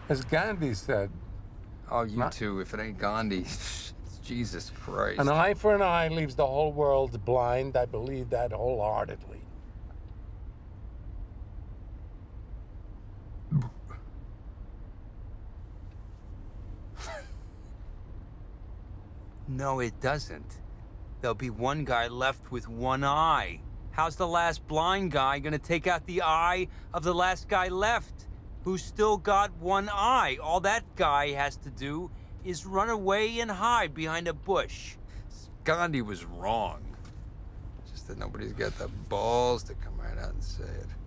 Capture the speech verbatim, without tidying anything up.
As Gandhi said, Oh, you not, too. If it ain't Gandhi, Jesus Christ. an eye for an eye leaves the whole world blind. I believe that wholeheartedly. No, it doesn't. There'll be one guy left with one eye. How's the last blind guy gonna take out the eye of the last guy left, who's still got one eye? All that guy has to do is run away and hide behind a bush. Gandhi was wrong. Just that nobody's got the balls to come right out and say it.